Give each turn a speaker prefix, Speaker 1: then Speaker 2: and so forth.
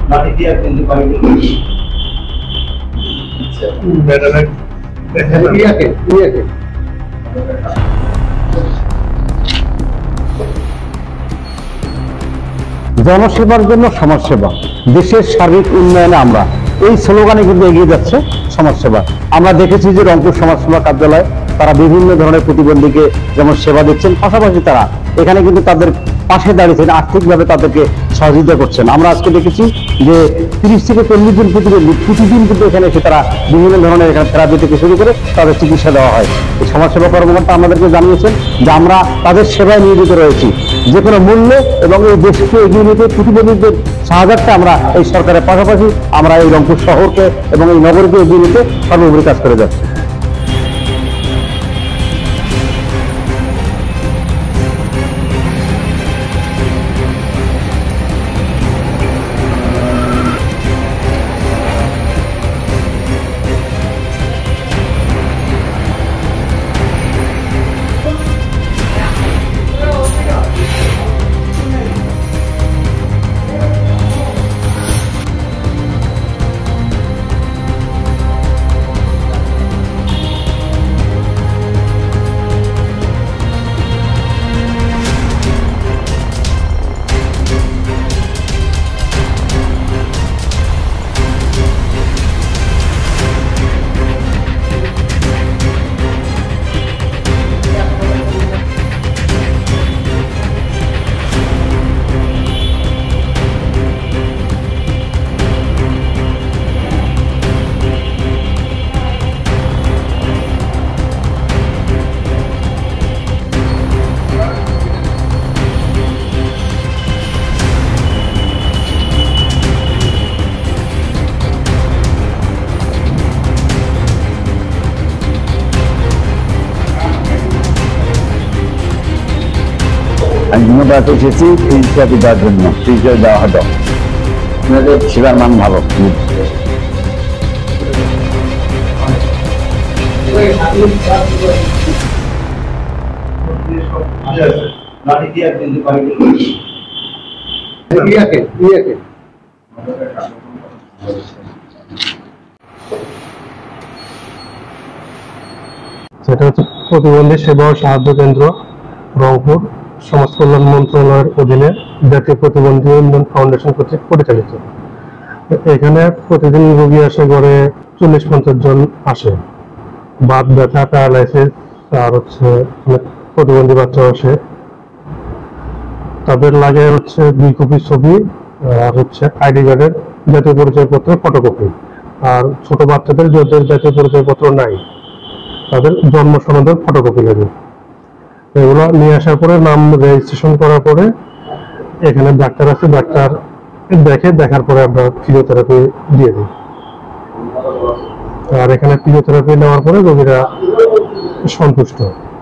Speaker 1: লাঠি দিয়ে কিন্তু পাইবে আচ্ছা ব্যাটারে ইয়াকে
Speaker 2: জনসেবার জন্য সমাজসেবা, দেশের সার্বিক উন্নয়নে আমরা, এই স্লোগানে কিন্তু এগিয়ে যাচ্ছে সমাজসেবা। আমরা দেখেছি যে রংপুর সমাজসেবা কার্যালয় তারা বিভিন্ন ধরনের প্রতিবন্ধীকে যেমন সেবা দিচ্ছেন, পাশাপাশি তারা এখানে কিন্তু তাদের পাশে দাঁড়িয়েছেন, আর্থিকভাবে তাদেরকে সহযোগিতা করছেন। আমরা আজকে দেখেছি যে 30 থেকে 40 জন প্রতিবন্ধী প্রতিদিন কিন্তু এখানে এসে তারা বিভিন্ন ধরনের এখানে থেরাপি থেকে শুরু করে তাদের চিকিৎসা দেওয়া হয়। এই সমাজসেবা কর্মকর্তা আমাদেরকে জানিয়েছেন যে আমরা তাদের সেবায় নিয়োজিত রয়েছি যে কোনো মূল্যে, এবং এই দেশকে এগিয়ে নিতে প্রতিবন্ধীদের সাহায্যে আমরা এই সরকারের পাশাপাশি আমরা এই রংপুর শহরকে এবং এই নগরকে এগিয়ে নিতে সর্বোপরি কাজ করে যাচ্ছি। আমি ধন্যবাদ এসেছি ফিজিওথেরাপি দেওয়ার জন্য, ফিজিও দেওয়া হতো, সেবার মান ভালো।
Speaker 1: লাঠি দিয়ে কিন্তু পাইবে
Speaker 3: সেটা হচ্ছে প্রতিবন্ধী সেবা ও সাহায্য কেন্দ্র, রংপুর সমাজ কল্যাণ মন্ত্রণালয়ের অধীনে জাতীয় প্রতিবন্ধী উন্নয়ন ফাউন্ডেশন কর্তৃক পরিচালিত। এখানে প্রতিদিন রোগী আসে গড়ে 40-50 জন আসে। বাত ব্যথা, প্যারালাইসিস আর হচ্ছে প্রতিবন্ধী বাচ্চা আসে। তাদের লাগে হচ্ছে 2 কপি ছবি আর হচ্ছে আইডি কার্ডের জাতীয় পরিচয়পত্রের ফটোকপি। আর ছোট বাচ্চাদের যাদের জাতীয় পরিচয়পত্র নাই তাদের জন্ম সনদের ফটোকপি লাগে। এগুলো নিয়ে আসার পরে নাম রেজিস্ট্রেশন করার পরে এখানে ডাক্তার আছে, ডাক্তার দেখার পরে আমরা ফিজিওথেরাপি দিয়ে দিই। আর এখানে ফিজিওথেরাপি নেওয়ার পরে রোগীরা সন্তুষ্ট।